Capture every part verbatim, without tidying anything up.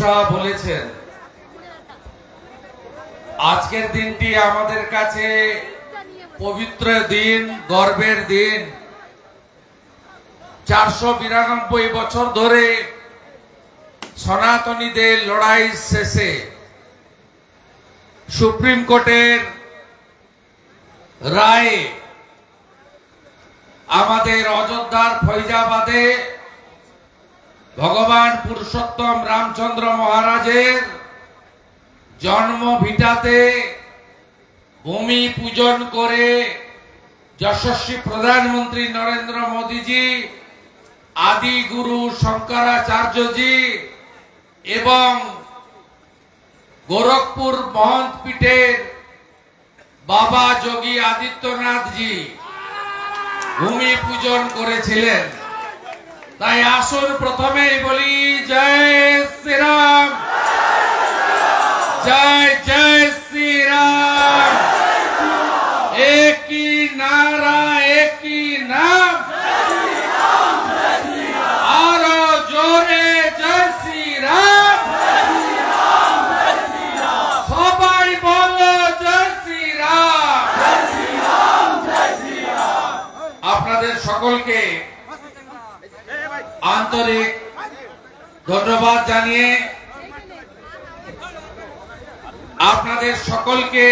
সাহেব বলেছেন, আজকের দিনটি আমাদের কাছে পবিত্র দিন, গর্বের দিন। চারশো বিরানব্বই বছর ধরে সনাতনীদের লড়াই শেষে সুপ্রিম কোর্টের রায়ে আমাদের অযোধ্যার ফৈজাবাদে ভগবান পুরুষোত্তম রামচন্দ্র মহারাজের জন্মভিটাতে ভূমি পূজন করে যশস্বী প্রধানমন্ত্রী নরেন্দ্র মোদীজি, আদি গুরু শঙ্করাচার্যজি এবং গোরখপুর মহন্ত পীঠের বাবা যোগী আদিত্যনাথজি ভূমি পূজন করেছিলেন। তাই আসুন প্রথমেই বলি জয় শ্রীরাম, জয় জয় শ্রীরাম। একই নারা, একই নাম, আরো জোরে জয় শ্রীরাম। সবাই বলো জয় শ্রীরাম। আপনাদের সকলকে আন্তরিক ধন্যবাদ জানিয়ে আপনাদের সকলকে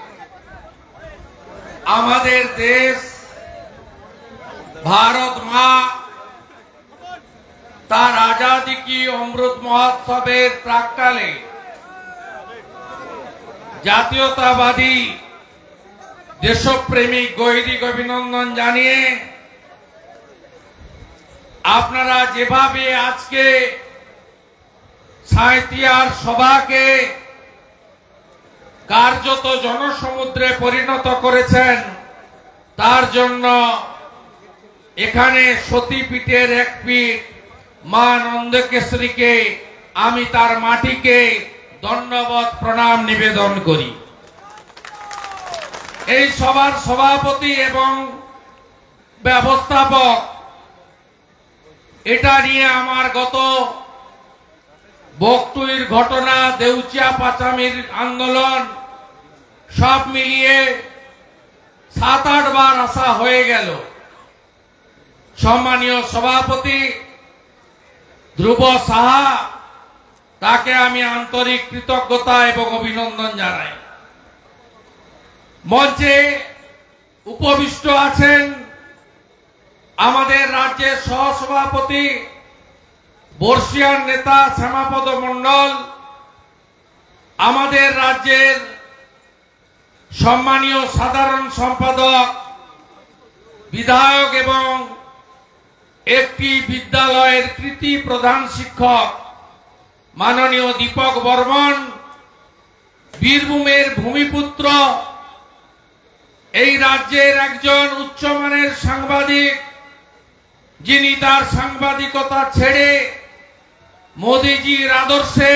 আমাদের দেশ ভারত মা তার আজাদি কি অমৃত মহোৎসবের প্রাক্কালে জাতীয়তাবাদী দেশপ্রেমিক গৈরিক অভিনন্দন জানিয়ে আপনারা যেভাবে আজকে সাঁইতিয়ার সভাকে কার্যত জনসমুদ্রে পরিণত করেছেন, তার জন্য এখানে সতীপীঠের এক পীঠ মা নন্দকেশ্বরীকে আমি তার মাটিকে ধন্যবাদ প্রণাম নিবেদন করি। এই সভার সভাপতি এবং ব্যবস্থাপক, এটা নিয়ে আমার গত বকটুইর ঘটনা, দেউচিয়া পাচামির আন্দোলন সব মিলিয়ে সাত আট বার আসা হয়ে গেল। সম্মানীয় সভাপতি ধ্রুব সাহা, তাকে আমি আন্তরিক কৃতজ্ঞতা এবং অভিনন্দন জানাই। মঞ্চে উপবিষ্ট আছেন আমাদের রাজ্যের সহসভাপতি বর্ষিয়ান নেতা শ্যামাপদ মণ্ডল, আমাদের রাজ্যের সম্মানীয় সাধারণ সম্পাদক, বিধায়ক এবং একটি বিদ্যালয়ের কৃতি প্রধান শিক্ষক মাননীয় দীপক বর্মন, বীরভূমের ভূমিপুত্র, এই রাজ্যের একজন উচ্চমানের সাংবাদিক, যিনি তার সাংবাদিকতা ছেড়ে মোদিজির আদর্শে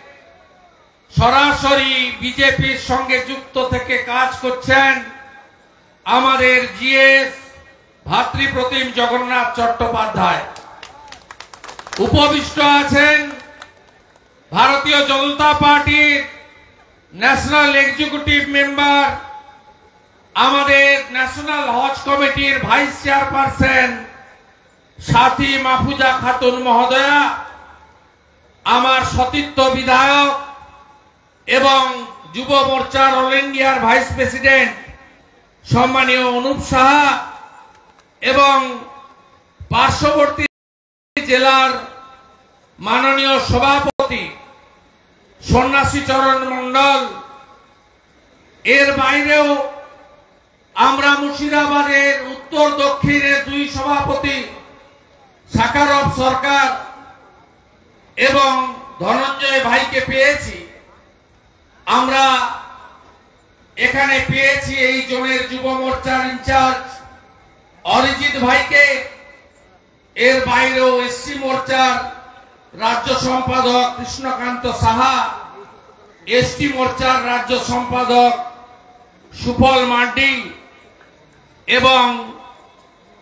সরাসরি বিজেপির সঙ্গে যুক্ত থেকে কাজ করছেন, আমাদের জিএস ভাতৃপ্রতিম জগন্নাথ চট্টোপাধ্যায়। উপবিষ্ট আছেন ভারতীয় জনতা পার্টির ন্যাশনাল এক্সিকিউটিভ মেম্বার, আমাদের ন্যাশনাল হজ কমিটির ভাইস চেয়ারপারসন সাথী মাহফুজা খাতুন মহোদয়া, আমার সতীর্থ বিধায়ক এবং যুব মোর্চার অল ইন্ডিয়ার ভাইস প্রেসিডেন্ট সম্মানীয় অনুপ সাহা এবং পার্শ্ববর্তী জেলার মাননীয় সভাপতি সন্ন্যাসী চরণ মণ্ডল। এর বাইরেও আমরা মুর্শিদাবাদের উত্তর দক্ষিণের দুই সভাপতি সাকারব সরকার এবং ধনঞ্জয় ভাইকে পেয়েছি। আমরা এখানে পেয়েছি এই জোনের যুব মোর্চার ইনচার্জ অরিজিৎ ভাইকে। এর বাইরেও এসসি মোর্চার রাজ্য সম্পাদক কৃষ্ণকান্ত সাহা, এসটি মোর্চার রাজ্য সম্পাদক সুফল মার্ডি এবং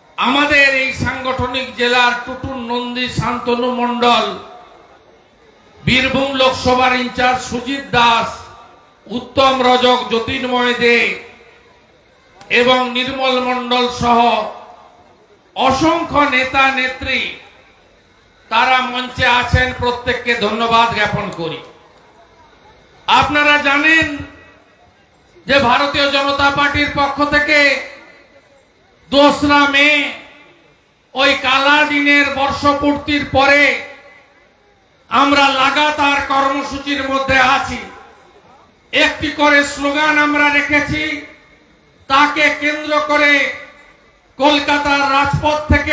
আমাদের এই সাংগঠনিক জেলার টুটুন নন্দী শান্তনু মণ্ডল বীরভূম লোকসভার ইনচার্জ সুজিত দাস, উত্তম রজক, জ্যোতির্ময় দে এবং নির্মল মণ্ডল সহ অসংখ্য নেতা নেত্রী তারা মঞ্চে আছেন, প্রত্যেককে ধন্যবাদ জ্ঞাপন করি। আপনারা জানেন যে ভারতীয় জনতা পার্টির পক্ষ থেকে দোসরা মে ওই কালা দিনের বর্ষপূর্তির পরে আমরা লাগাতার কর্মসূচির মধ্যে আছি। একটি করে স্লোগান আমরা রেখেছি, তাকে কেন্দ্র করে কলকাতার রাজপথ থেকে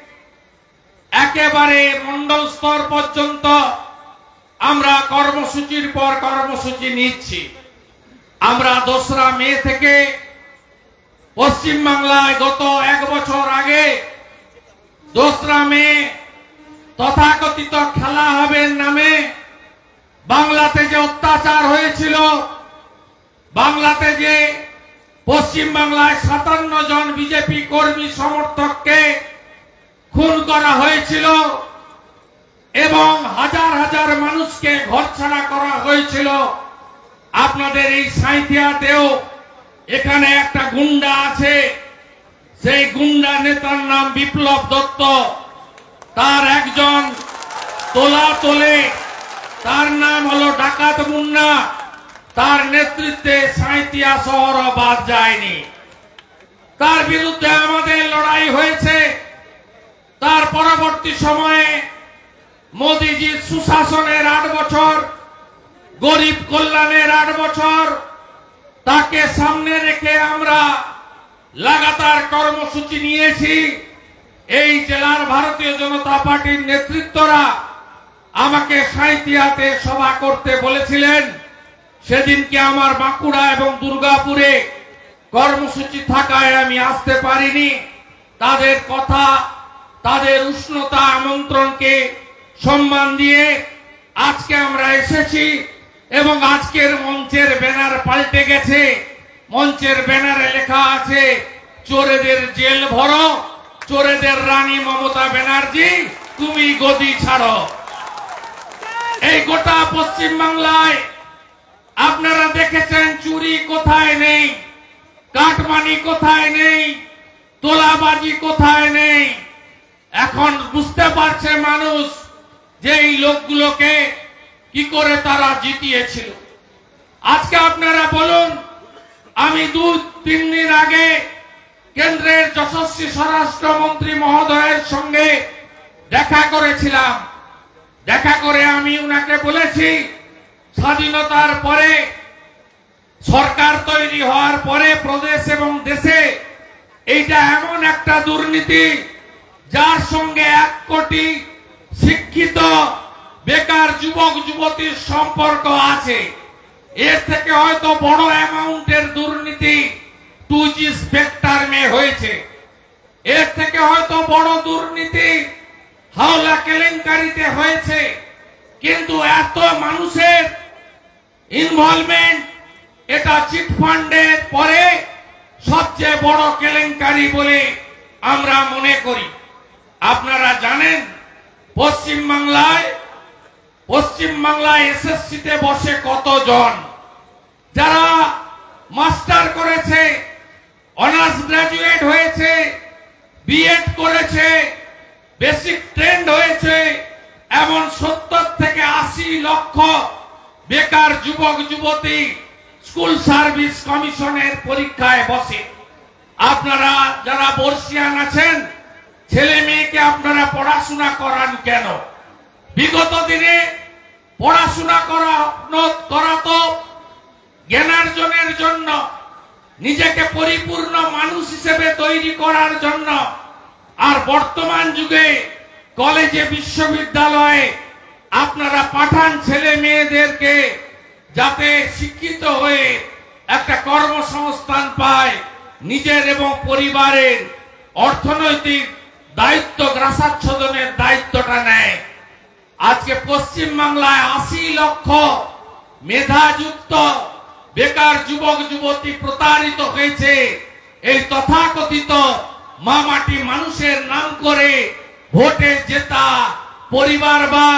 একেবারে মন্ডল স্তর পর্যন্ত আমরা কর্মসূচির পর কর্মসূচি নিচ্ছি। আমরা দোসরা মে থেকে পশ্চিমবাংলায় গত এক বছর আগে দোসরা মে তথাকথিত খেলা হবে নামে বাংলাতে যে অত্যাচার হয়েছিল, বাংলাতে যে পশ্চিমবাংলায় সাতান্ন জন বিজেপি কর্মী সমর্থককে খুন করা হয়েছিল এবং হাজার হাজার মানুষকে ঘরছাড়া করা হয়েছিল। আপনাদের এই সাঁইথিয়াতেও এখানে একটা গুন্ডা আছে, সেই গুন্ডা নেতার নাম বিপ্লব দত্ত, তার একজন তোলা তোলে, তার নাম হলো ডাকাত মুন্না, তার নেতৃত্বে সাঁইথিয়া শহর বাদ যায়নি। তার বিরুদ্ধে আমাদের লড়াই হয়েছে। তার পরবর্তী সময়ে মোদিজির সুশাসনের আট বছর, গরিব কল্যাণের আট বছর, তাকে সামনে রেখে আমরা লাগাতার কর্মসূচি নিয়েছি। এই জেলার ভারতীয় জনতা পার্টির নেতৃত্বরা আমাকে সাঁইথিয়াতে সভা করতে বলেছিলেন। সেদিনকে আমার বাঁকুড়া এবং দুর্গাপুরে কর্মসূচি থাকায় আমি আসতে পারিনি। তাদের কথা, তাদের উষ্ণতা, আমন্ত্রণকে সম্মান দিয়ে আজকে আমরা এসেছি এবং আজকের মঞ্চের ব্যানার পাল্টে গেছে। মঞ্চের ব্যানারে লেখা আছে, চোরেদের জেল ভরো, চোরেদের রানী মমতা ব্যানার্জি তুমি গদি ছাড়ো। এই গোটা পশ্চিম বাংলায় আপনারা দেখেছেন চুরি কোথায় নেই, কাটমানি কোথায় নেই, তোলাবাজি কোথায় নেই। এখন বুঝতে পারছে মানুষ যে এই লোকগুলোকে কি করে তারা জিতিয়েছিল। আজকে আপনারা বলুন, আমি দু তিন দিন আগে কেন্দ্রের যশস্বী স্বরাষ্ট্রমন্ত্রী মহোদয়ের সঙ্গে দেখা করেছিলাম। দেখা করে আমি উনাকে বলেছি, স্বাধীনতার পরে সরকার তৈরি হওয়ার পরে প্রদেশ এবং দেশে এইটা এমন একটা দুর্নীতি যার সঙ্গে এক কোটি শিক্ষিত বেকার যুবক যুবতীর সম্পর্ক আছে। এর থেকে হয়তো বড় অ্যামাউন্টের দুর্নীতি টু জি স্পেকট্রামে হয়েছে। এর থেকে হয়তো বড় দুর্নীতি হাওলা কেলেঙ্কারিতে হয়েছে। কিন্তু এত মানুষের ইনভলভমেন্ট, এটা চিটফান্ডের পরে সবচেয়ে বড় কেলেঙ্কারি বলে আমরা মনে করি। আপনারা জানেন পশ্চিম বাংলায় পশ্চিম বাংলায় এসএসসিতে বসে কতজন, যারা মাস্টার করেছে, অনার্স গ্রাজুয়েট হয়েছে, বিএড করেছে, বেসিক ট্রেন্ড হয়েছে, এমন সত্তর থেকে আশি লক্ষ বেকার যুবক যুবতী স্কুল সার্ভিস কমিশনের পরীক্ষায় বসে। আপনারা যারা বর্ষিয়ান আছেন, ছেলে মেয়েকে আপনারা পড়াশোনা করান কেন? বিগত দিনে পড়াশোনা করা করাতো জ্ঞানার্জনের জন্য, নিজেকে পরিপূর্ণ মানুষ হিসেবে তৈরি করার জন্য। আর বর্তমান যুগে কলেজে বিশ্ববিদ্যালয়ে আপনারা পাঠান ছেলে মেয়েদেরকে যাতে শিক্ষিত হয়ে একটা কর্মসংস্থান পায়, নিজের এবং পরিবারের অর্থনৈতিক দায়িত্ব গ্রাসাচ্ছাদনের দায়িত্বটা নেয়। আজকে পশ্চিম বাংলায় আশি লক্ষ মেধাযুক্ত বেকার যুবক যুবতী প্রতারিত হয়েছে এই তথাকথিত মামাটি মানুষের নাম করে ভোটে জেতা, পরিবারবাদ,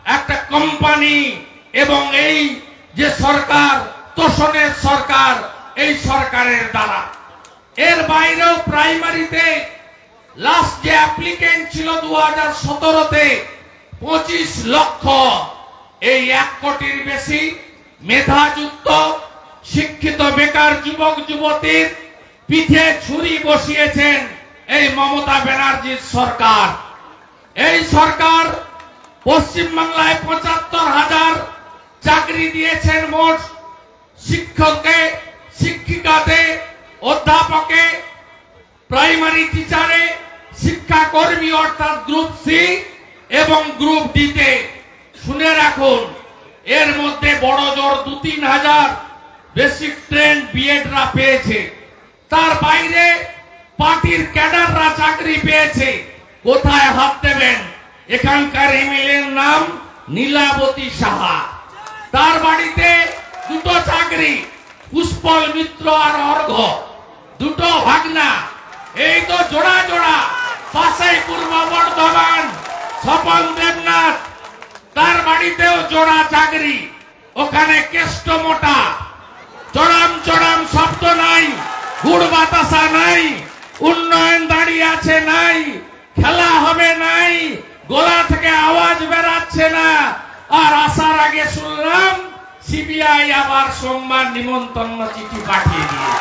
একটা কোম্পানি এবং এই যে সরকার তোষণের সরকার, এই সরকারের দ্বারা। এর বাইরেও প্রাইমারিতে লাস্ট যে অ্যাপ্লিকেন্ট ছিল দু হাজার সতেরোতে পঁচিশ লক্ষ, এই এক কোটির বেশি মেধাযুক্ত শিক্ষিত বেকার যুবক যুবতীর পিঠে ছুরি বসিয়েছেন এই মমতা ব্যানার্জির সরকার। এই সরকার পশ্চিমবাংলায় পঁচাত্তর হাজার চাকরি দিয়েছেন মোট, শিক্ষককে, শিক্ষিকাতে, অধ্যাপকে, প্রাইমারি টিচারে, শিক্ষাকর্মী অর্থাৎ গ্রুপ সি এবং গ্রুপ ডিতে। শুনে রাখুন, এর মধ্যে বড় জোর দু তিন হাজার বেসিক ট্রেন বিএডরা পেয়েছে। তার বাইরে পার্টির ক্যাডাররা চাকরি পেয়েছে। কোথায় হাত দেবেন? এখানকার এমএলএর নাম নীলাবতী সাহা, তার বাড়িতে দুটো চাকরি, পুষ্পল মিত্র আর অর্ঘ, দুটো ভাগনা। এই তো জোড়া জোড়া। পাশে পূর্ব বর্ধমান স্বপন দেবনাথ, তার বাড়িতেও জোড়া চাকরি। ওখানে কেষ্ট মোটা, চড়াম চড়াম শব্দ নাই, গুড় বাতাসা নাই, উন্নয়ন দাঁড়িয়ে আছে নাই, খেলা হবে নাই, গলা থেকে আওয়াজ বেরাচ্ছে না। আর আসার আগে শুনলাম সিবিআই আবার সোমবার নিমন্ত্রণ চিঠি পাঠিয়ে দিয়েছে,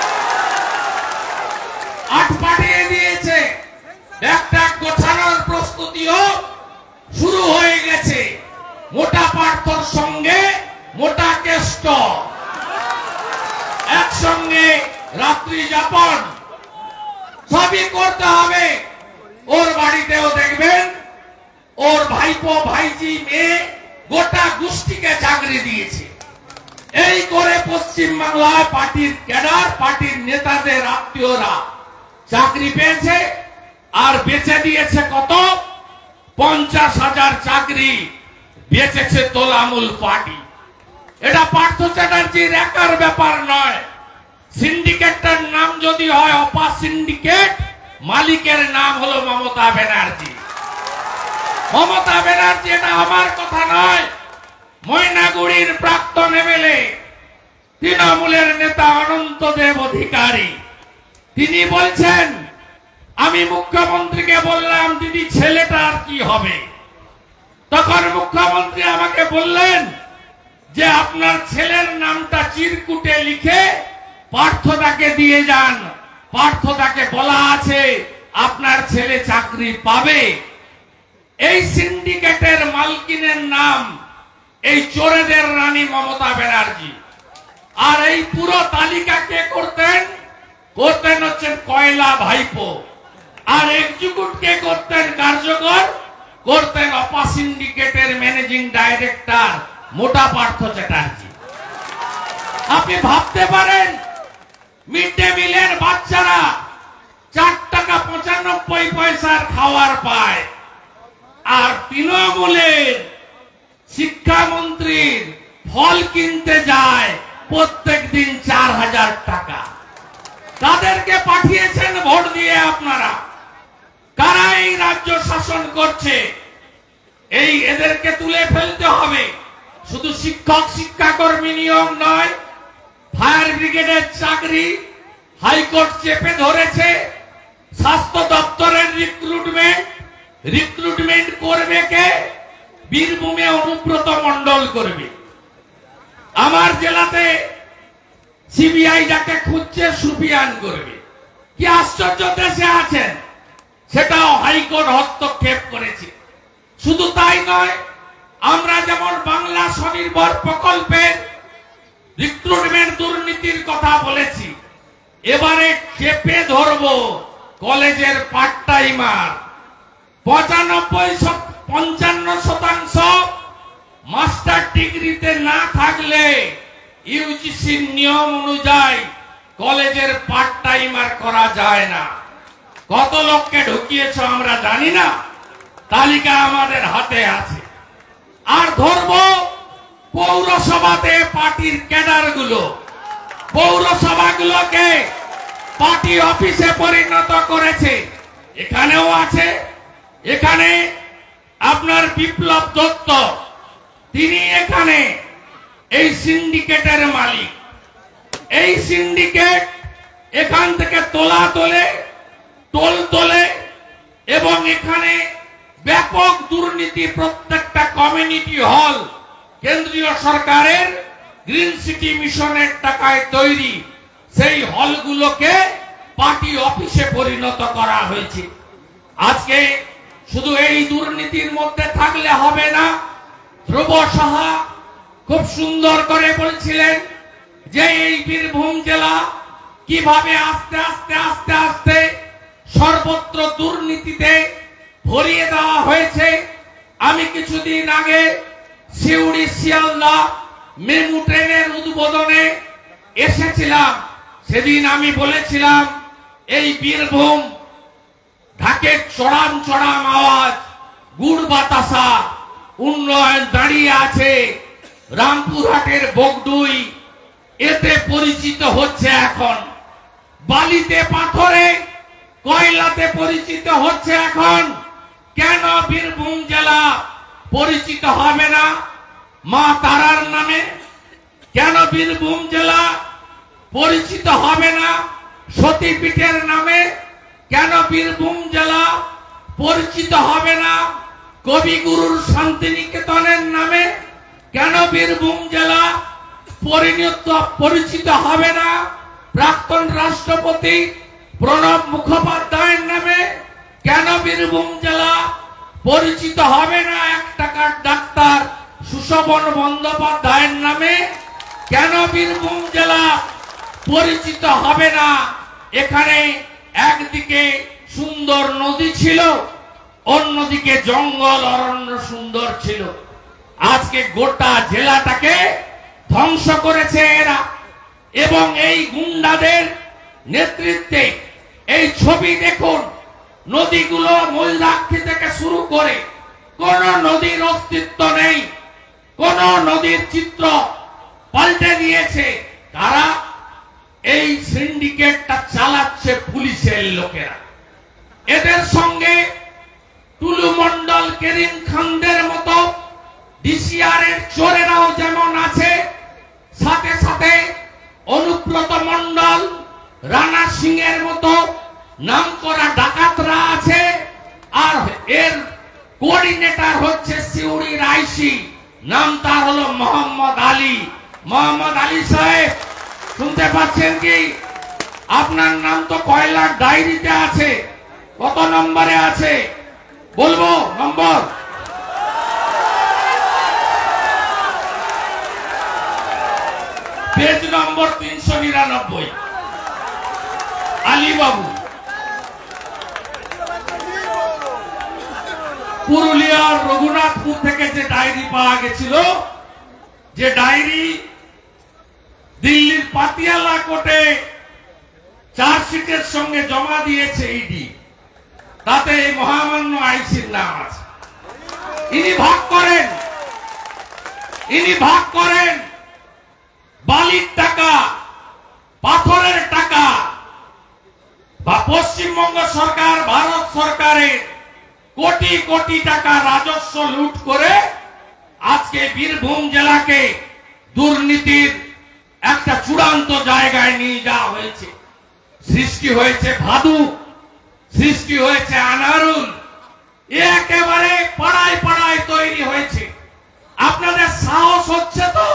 আট পাঠিয়ে দিয়েছে। একটা গোছানোর প্রস্তুতিও শুরু হয়ে গেছে। মোটা পার্থর সঙ্গে মোটা কেষ্ট একসঙ্গে রাত্রি যাপন সবই করতে হবে। ওর বাড়িতেও দেখবেন ওর ভাইপো ভাইজি মেয়ে গোটা গোষ্ঠীকে চাকরি দিয়েছে। এই করে পশ্চিম বাংলায় পার্টির ক্যাডার, পার্টির নেতাদের আত্মীয়রা চাকরি পেয়েছে। আর বেচে দিয়েছে কত? পঞ্চাশ হাজার চাকরি বেচেছে তোলামূল পার্টি। এটা পার্থ চ্যাটার্জির একার ব্যাপার নয়। সিন্ডিকেটটার নাম যদি হয় অপা সিন্ডিকেট, মালিকের নাম হলো মমতা ব্যানার্জি। মমতা ব্যানার্জি, এটা আমার কথা নয়। ময়নাগুড়ির প্রাক্তন এমএলএ তৃণমূলের নেতা অনন্তদেব অধিকারী, তিনি বলছেন, আমি মুখ্যমন্ত্রীকে বললাম দিদি ছেলেটার কি হবে? তখন মুখ্যমন্ত্রী আমাকে বললেন যে আপনার ছেলের নামটা চিরকুটে লিখে পার্থদাকে দিয়ে যান। পার্থদাকে বলা আছে আপনার ছেলে চাকরি পাবে। এই সিন্ডিকেটের মালকিনের নাম এই চোরেদের রানী মমতা ব্যানার্জি। আর এই পুরো তালিকা কে করতেন? করতেন হচ্ছেন কয়লা ভাইপো। আর এক্সিকিউটিভ কে করতেন কার্যকর? করতেন অপা সিন্ডিকেটের ম্যানেজিং ডাইরেক্টর মোটা পার্থ চ্যাটার্জি। আপনি ভাবতে পারেন মিড ডে মিলের বাচ্চারা চার টাকা পঁচানব্বই পয়সার খাওয়ার পায়, আর তৃণমূলের শিক্ষামন্ত্রীর ফল কিনতে যায় প্রত্যেক দিন চার হাজার টাকা। তাদেরকে পাঠিয়েছেন ভোট দিয়ে আপনারা। কারা এই রাজ্য শাসন করছে? এই এদেরকে তুলে ফেলতে হবে। শুধু শিক্ষক শিক্ষাকর্মী নিয়োগ নয়, ফায়ার ব্রিগেডের চাকরি হাইকোর্ট চেপে ধরেছে। স্বাস্থ্য দপ্তরের রিক্রুটমেন্ট রিক্রুটমেন্ট করবে কে? বীরভূমে অনুব্রত মণ্ডল করবে। আমার জেলাতে সিবিআই যাকে খুঁজছে সুফিয়ান করবে। কি আশ্চর্য দেশে আছেন! সেটাও হাইকোর্ট হস্তক্ষেপ করেছে। শুধু তাই নয়, আমরা যেমন বাংলা স্বনির্ভর প্রকল্পের রিক্রুটমেন্ট দুর্নীতির কথা বলেছি, এবারে চেপে ধরব কলেজের পার্ট টাইমার। পঁচানব্বই পঞ্চান্ন শতাংশ মাস্টার ডিগ্রিতে না থাকলে ইউজিসির নিয়ম অনুযায়ী কলেজের পার্ট টাইমার করা যায় না। কত লোককে ঢুকিয়েছ আমরা জানি না, তালিকা আমাদের হাতে আছে। আর ধরব পৌরসভাতে পার্টির ক্যাডার গুলো, পৌরসভাগুলোকে পার্টি অফিসে পরিণত করেছে। এখানেও আছে। এখানে আপনার বিপ্লব দত্ত, তিনি এখানে এই সিন্ডিকেটের মালিক। এই সিন্ডিকেট এখান থেকে তোলা তোলে, টোল তোলে এবং এখানে ব্যাপক দুর্নীতি। প্রত্যেকটা কমিউনিটি হল কেন্দ্রীয় সরকারের গ্রিন সিটি মিশনের টাকায় তৈরি, সেই হলগুলোকে পার্টি অফিসে পরিণত করা হয়েছে। আজকে শুধু এই দুর্নীতির মধ্যে থাকলে হবে না। ধ্রুব সাহা খুব সুন্দর করে বলছিলেন যে এই বীরভূম জেলা কিভাবে আস্তে আস্তে আস্তে আস্তে সর্বত্র দুর্নীতিতে ভরিয়ে দেওয়া হয়েছে। আমি কিছুদিন আগে সিউড়ি শিয়ালদা মেমু ট্রেনের উদ্বোধনে এসেছিলাম। সেদিন আমি বলেছিলাম এই বীরভূম ঢাকের চড়াম চড়াম আওয়াজ, গুড় বাতাসা, উন্নয়ন দাঁড়িয়ে আছে। রামপুরহাটের বগডুই এতে পরিচিত হচ্ছে, এখন বালিতে পাথরে কয়লাতে পরিচিত হচ্ছে। এখন কেন বীরভূম জেলা পরিচিত হবে না মা তারার নামে? কেন বীরভূম জেলা পরিচিত হবে না সতীপীঠের নামে? কেন বীরভূম জেলা পরিচিত হবে না কবিগুরুর শান্তিনিকেতনের নামে? কেন বীরভূম জেলা পরিণত পরিচিত হবে না প্রাক্তন রাষ্ট্রপতি প্রণব মুখোপাধ্যায়ের নামে? কেন বীরভূম জেলা পরিচিত হবে না এক টাকার ডাক্তার সুশোভন বন্দ্যোপাধ্যায়ের নামে? কেন বীরভূম জেলা পরিচিত হবে না? এখানে একদিকে সুন্দর নদী ছিল, অন্যদিকে জঙ্গল অরণ্য সুন্দর ছিল। আজকে গোটা জেলাটাকে ধ্বংস করেছে এরা, এবং এই গুন্ডাদের নেতৃত্বে। এই ছবি দেখুন, নদীগুলো ময়ূরাক্ষী থেকে শুরু করে কোন নদীর অস্তিত্ব নেই, কোন নদীর চিত্র পাল্টে দিয়েছে। কারা? এই সিন্ডিকেটটা চালাচ্ছে পুলিশের লোকেরা। এদের সঙ্গে টুলু মন্ডল, কেরিম খানদের মতো ডিসিআর এর চোরেরাও যেমন আছে, সাথে সাথে অনুব্রত মন্ডল, রানা সিং এর মতো নামকরা ডাকাতরা আছে। আর এর কোঅর্ডিনেটর হচ্ছে সিউড়ির আইসি, নাম তার হলো মোহাম্মদ আলী। মোহাম্মদ আলী সাহেব, শুনতে পাচ্ছেন কি? আপনার নাম তো কয়লার ডায়েরিতে আছে, কত নম্বরে আছে বলবো নম্বর? পেজ নম্বর তিনশো নিরানব্বই। আলীবাবু, পুরুলিয়ার রঘুনাথপুর থেকে যে ডায়েরি পাওয়া গেছিল, যে ডায়েরি দিল্লির পাতিয়ালা কোর্টে চার্জশিটের সঙ্গে জমা দিয়েছে ইডি, তাতে এই মহামান্য আইসির নাম আছে। ইনি ভাগ করেন, ইনি ভাগ করেন বালির টাকা, পাথরের টাকা, বা পশ্চিমবঙ্গ সরকার, ভারত সরকারের কোটি কোটি টাকা রাজস্ব লুট করে আজকে বীরভূম জেলাকে দুর্নীতির একটা চূড়ান্ত জায়গায় নিয়ে যাওয়া হয়েছে। সৃষ্টি হয়েছে ভাদু, সৃষ্টি হয়েছে আনারুল, একেবারে পাড়ায় পাড়ায় তৈরি হয়েছে। আপনাদের সাহস হচ্ছে তো?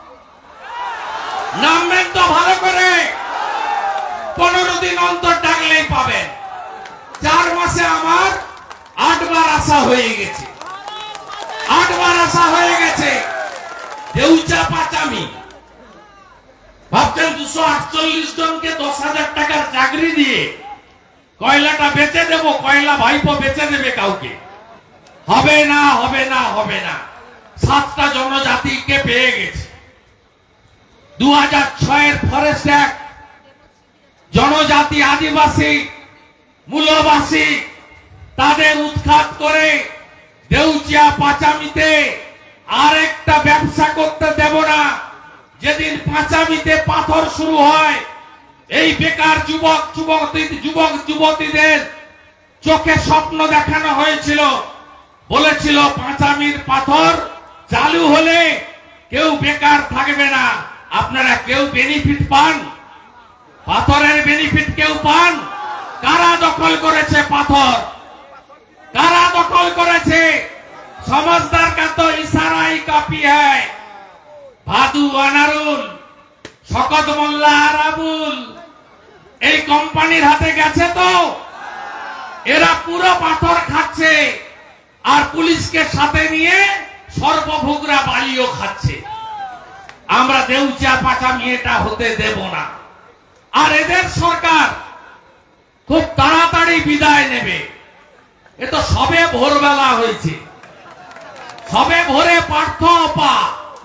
নামবেন তো ভালো করে, পনেরো দিন অন্তর ডাকলেই পাবেন। চার মাসে আমার আটবার আসা হয়ে গেছে, আটবার আসা হয়ে গেছে। দেউচা পাচামি ভাবছেন দুশো আটচল্লিশ জনকে দশ হাজার টাকার চাকরি দিয়ে কয়লাটা বেচে দেব, কয়লা ভাইপো বেচে দেবে কাউকে? হবে না, হবে না, হবে না। সাতটা জনজাতিকে পেয়ে গেছে। দু হাজার ছয়ের ফরেস্ট অ্যাক্ট, জনজাতি, আদিবাসী, মূলবাসী তাদের উৎখাত করে দেউচিয়া পাচামিতে আরেকটা ব্যবসা করতে দেব না। যেদিন পাচামিতে পাথর শুরু হয়, এই বেকার যুবক যুবতী যুবক যুবতীদের চোখে স্বপ্ন দেখানো হয়েছিল, বলেছিল পাঁচামির পাথর চালু হলে কেউ বেকার থাকবে না। আপনারা কেউ বেনিফিট পান? পাথরের বেনিফিট কেউ পান? কারা দখল করেছে পাথর? কারা দখল করেছে? समझदार का तो इशारा ही काफी है। भादु अनारुल शकत मोल्ला आराबुल এই কোম্পানির হাতে গেছে তো এরা পুরো পাথর খাচ্ছে আর পুলিশকে সাথে নিয়ে সর্বভোগরা বালিও খাচ্ছে। আমরা দেউচিয়া পাচামি এটা হতে দেব না। আর এদের সরকার খুব তাড়াতাড়ি বিদায় নেবে। এ তো সবে ভোরবেলা হয়েছে, সবে ভোরে পার্থ অপা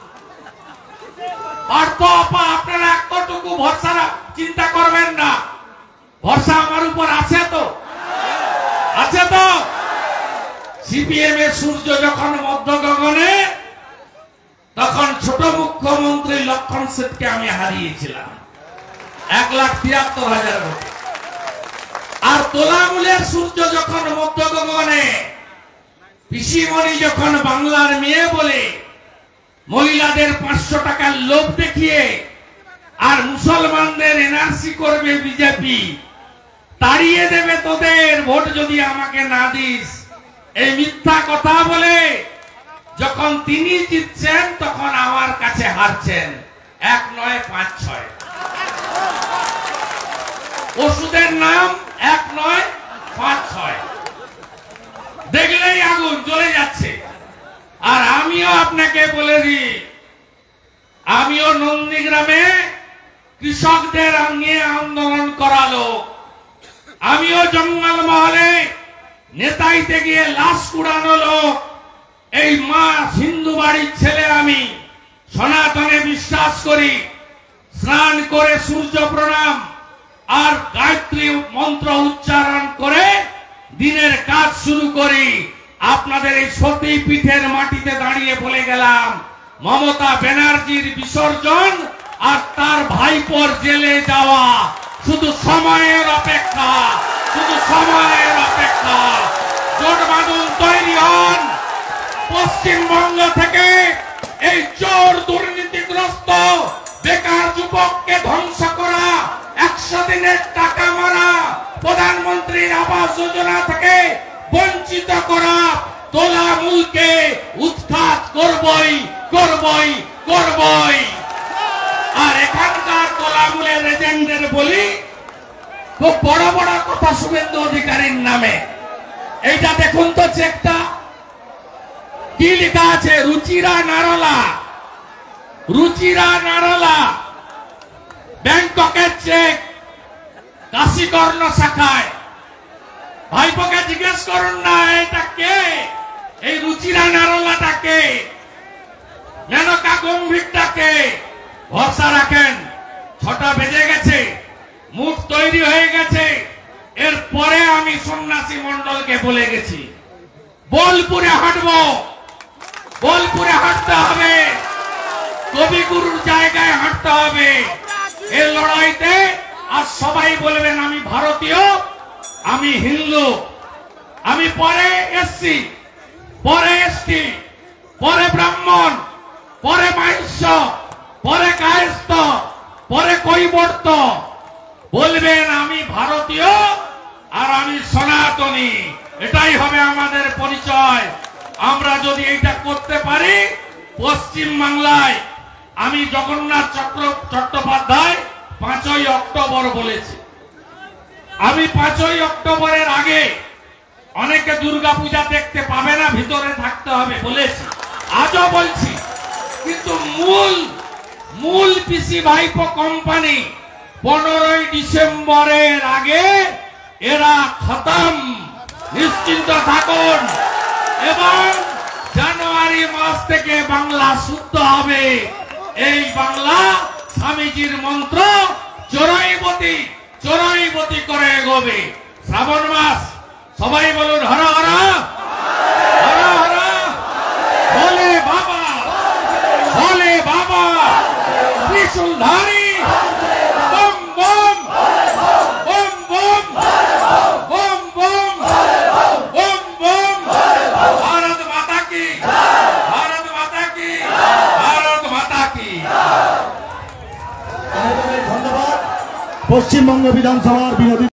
পার্থ অপা আপনারা এতটুকু ভরসা চিন্তা করবেন না। ভরসা আমার উপর আছে তো, আছে তো। সিপিএম এর সূর্য যখন মধ্য গগনে, তখন ছোট মুখ্যমন্ত্রী লক্ষণ সেটকে আমি হারিয়েছিলাম এক লাখ তিয়াত্তর হাজার ভোটে। আর তোলামূলের সূর্য যখন মধ্য গগনে, পিসিমণি যখন বাংলার মেয়ে বলে মহিলাদের পাঁচশো টাকার লোভ দেখিয়ে আর মুসলমানদের এনআরসি করবে বিজেপি, তাড়িয়ে দেবে তোদের ভোট যদি আমাকে না দিস, এই মিথ্যা কথা বলে যখন তিনি জিতছেন তখন আমার কাছে হারছেন এক নয় পাঁচ ছয়। ওষুধের নাম এক নয় পাঁচ ছয়, দেখলেই আগুন জ্বলে যাচ্ছে। আর আমিও আপনাকে বলে দিই, আমিও নন্দীগ্রামে কৃষকদের নিয়ে আন্দোলন করালো, আমিও জঙ্গল মহলে নেতাইতে গিয়ে লাশ কুড়ানো লোক। এই মা হিন্দু বাড়ির ছেলে, আমি সনাতনে বিশ্বাস করি। স্নান করে সূর্য প্রণাম আর গায়ত্রী মন্ত্র উচ্চারণ করে দিনের কাজ শুরু করি। আপনাদের এই সতী পীঠের মাটিতে দাঁড়িয়ে বলে গেলাম, মমতা ব্যানার্জির বিসর্জন আর তার ভাইপোর জেলে যাওয়া শুধু সময়ের অপেক্ষা, শুধু সময়ের অপেক্ষা। জোট বাঁধুন, তৈরি হন। পশ্চিমবঙ্গ থেকে এই চোর দুর্নীতিগ্রস্ত বেকার যুবককে ধ্বংস করা, একশো দিনের টাকা মারা, প্রধানমন্ত্রীর আবাস যোজনা থেকে বঞ্চিত করা তোলামূলকে উৎখাত করবই করবই করবই। আর এখানকার তোলামূলের এজেন্টদের বলি, খুব বড় বড় কথা শুভেন্দু অধিকারীর নামে। এইটা দেখুন তো চেকটা কি লেখা আছে, রুচিরা নারলা, রুচিরা নারলা, ব্যাংককের চেক, কাশীকর্ণ শাখায়। ভাইপোকে জিজ্ঞেস করুন না এটা কে, এই রুচিরা নারলাটা কে, মেনকা গম্ভীরটা কে। ভরসা রাখেন, ছটা বেজে গেছে, মুখ তৈরি হয়ে গেছে। এরপরে আমি সন্ন্যাসী মন্ডলকে বলে গেছি, বোলপুরে হাঁটবো, বোলপুরে হাঁটতে হবে, কবিগুরুর জায়গায় হাঁটতে হবে এই লড়াইতে। আর সবাই বলবেন আমি ভারতীয়, আমি হিন্দু, আমি পরে এসসি, পরে এসটি, পরে ব্রাহ্মণ, পরে মাইশ্য, পরে কায়স্থ, পরে কৈবর্ত। বলবেন আমি ভারতীয় আর আমি সনাতনী, এটাই হবে আমাদের পরিচয়। আমরা যদি এইটা করতে পারি, পশ্চিম বাংলায় আমি জগন্নাথ চক্র চট্টোপাধ্যায় পাঁচই অক্টোবর বলেছি, আমি পাঁচই অক্টোবরের আগে অনেকে দুর্গাপূজা দেখতে পাবে না, ভিতরে থাকতে হবে বলেছি, আজও বলছি। কিন্তু মূল মূল পিসি ভাইপো কোম্পানি পনেরোই ডিসেম্বরের আগে এরা খতম, নিশ্চিন্ত থাকুন। এবং জানুয়ারি মাস থেকে বাংলা শুদ্ধ হবে। এই বাংলা স্বামীজির মন্ত্র চোরাইবতী চোরাইবতী করে এগোবে। শ্রাবণ মাস, সবাই বলুন হর হর হর হর, ভোলে বাবা, ভোলে বাবা, ত্রিশূলধারী, বম বম বম বম বম বম বম বম, ভারত পশ্চিমবঙ্গ বিধানসভার বিরোধী